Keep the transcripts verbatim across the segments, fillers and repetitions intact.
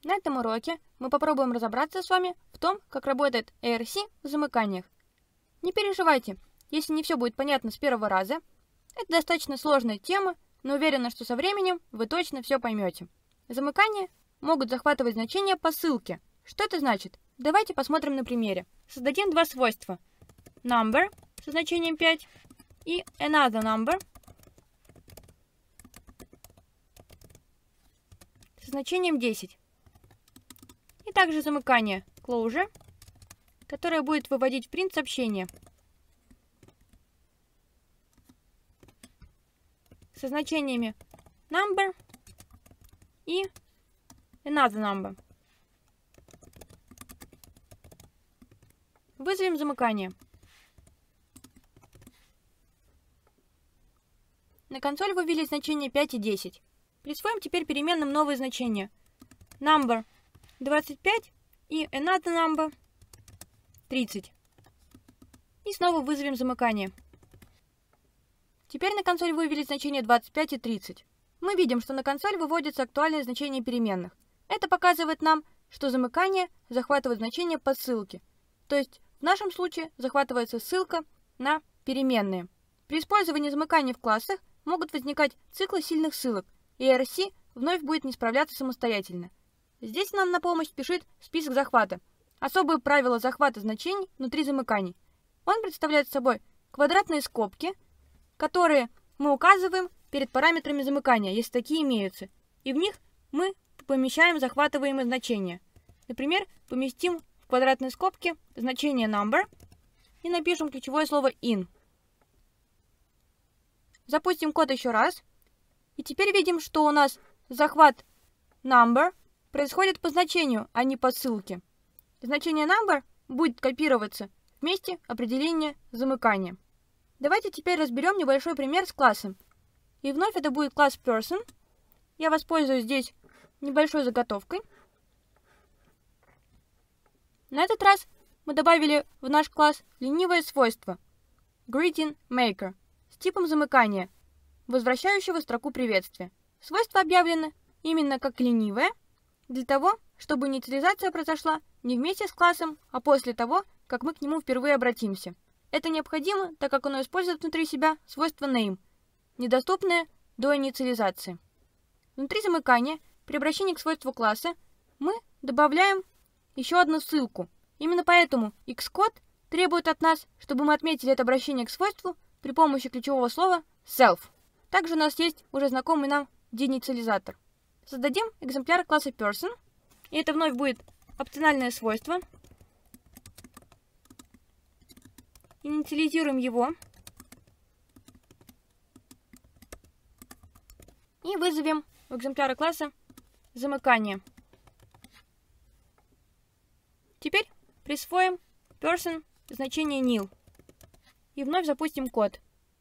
На этом уроке мы попробуем разобраться с вами в том, как работает эй ар си в замыканиях. Не переживайте, если не все будет понятно с первого раза. Это достаточно сложная тема, но уверена, что со временем вы точно все поймете. Замыкания могут захватывать значения по ссылке. Что это значит? Давайте посмотрим на примере. Создадим два свойства. Number со значением пять и another number со значением десять. И также замыкание closure, которое будет выводить в print сообщение со значениями number и another number. Вызовем замыкание. На консоль вывели значения пять и десять. Присвоим теперь переменным новые значения. Number двадцать пять и another number тридцать. И снова вызовем замыкание. Теперь на консоль вывели значения двадцать пять и тридцать. Мы видим, что на консоль выводятся актуальные значения переменных. Это показывает нам, что замыкание захватывает значения по ссылке. То есть в нашем случае захватывается ссылка на переменные. При использовании замыкания в классах могут возникать циклы сильных ссылок, и эй ар си вновь будет не справляться самостоятельно. Здесь нам на помощь спешит список захвата. Особые правила захвата значений внутри замыканий. Он представляет собой квадратные скобки, которые мы указываем перед параметрами замыкания, если такие имеются, и в них мы помещаем захватываемые значения. Например, поместим в квадратные скобки значение number и напишем ключевое слово in. Запустим код еще раз. И теперь видим, что у нас захват number происходит по значению, а не по ссылке. Значение number будет копироваться в месте определения замыкания. Давайте теперь разберем небольшой пример с классом. И вновь это будет класс person. Я воспользуюсь здесь небольшой заготовкой. На этот раз мы добавили в наш класс ленивое свойство greeting maker с типом замыкания, возвращающего строку приветствия. Свойство объявлено именно как ленивое, для того, чтобы инициализация произошла не вместе с классом, а после того, как мы к нему впервые обратимся. Это необходимо, так как оно использует внутри себя свойство name, недоступное до инициализации. Внутри замыкания, при обращении к свойству класса, мы добавляем еще одну ссылку. Именно поэтому Xcode требует от нас, чтобы мы отметили это обращение к свойству при помощи ключевого слова self. Также у нас есть уже знакомый нам деинициализатор. Создадим экземпляр класса person, и это вновь будет опциональное свойство. Инициализируем его и вызовем у экземпляра класса замыкание. Теперь присвоим person значение nil и вновь запустим код.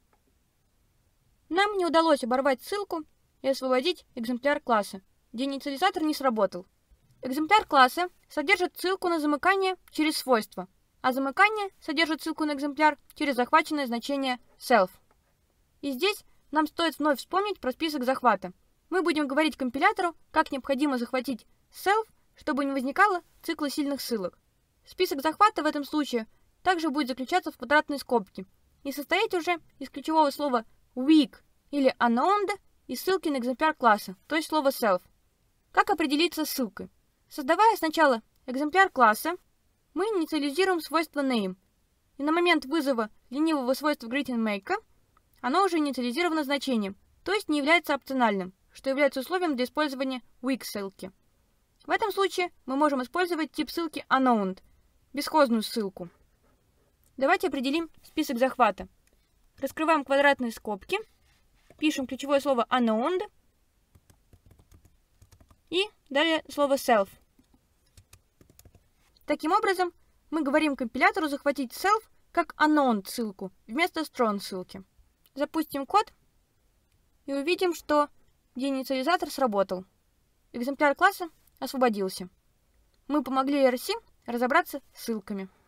Нам не удалось оборвать ссылку и освободить экземпляр класса. Деинициализатор не сработал. Экземпляр класса содержит ссылку на замыкание через свойство, а замыкание содержит ссылку на экземпляр через захваченное значение self. И здесь нам стоит вновь вспомнить про список захвата. Мы будем говорить компилятору, как необходимо захватить self, чтобы не возникало цикла сильных ссылок. Список захвата в этом случае также будет заключаться в квадратной скобке и состоять уже из ключевого слова weak или unowned и ссылки на экземпляр класса, то есть слово self. Как определиться ссылкой? Создавая сначала экземпляр класса, мы инициализируем свойство name, и на момент вызова ленивого свойства greetingMaker оно уже инициализировано значением, то есть не является опциональным, что является условием для использования weak ссылки. В этом случае мы можем использовать тип ссылки unowned, бесхозную ссылку. Давайте определим список захвата. Раскрываем квадратные скобки, пишем ключевое слово unowned и далее слово self. Таким образом, мы говорим компилятору захватить self как unknown ссылку вместо strong ссылки. Запустим код и увидим, что деинициализатор сработал. Экземпляр класса освободился. Мы помогли эй ар си разобраться с ссылками.